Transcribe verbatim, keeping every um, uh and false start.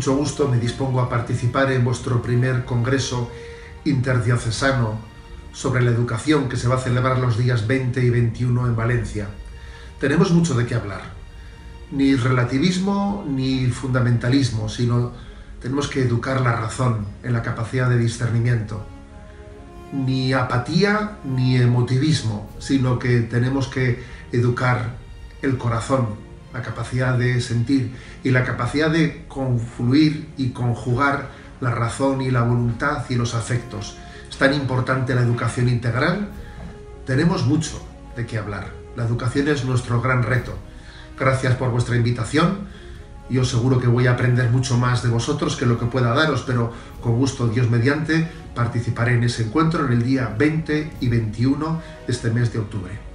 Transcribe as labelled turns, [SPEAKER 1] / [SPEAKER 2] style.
[SPEAKER 1] mucho gusto me dispongo a participar en vuestro primer congreso interdiocesano sobre la educación que se va a celebrar los días veinte y veintiuno en Valencia. Tenemos mucho de qué hablar. Ni relativismo ni fundamentalismo, sino tenemos que educar la razón en la capacidad de discernimiento. Ni apatía ni emotivismo, sino que tenemos que educar el corazón, la capacidad de sentir y la capacidad de confluir y conjugar la razón y la voluntad y los afectos. Es tan importante la educación integral. Tenemos mucho de qué hablar. La educación es nuestro gran reto. Gracias por vuestra invitación. Yo seguro que voy a aprender mucho más de vosotros que lo que pueda daros, pero con gusto, Dios mediante, participaré en ese encuentro en el día veinte y veintiuno de este mes de octubre.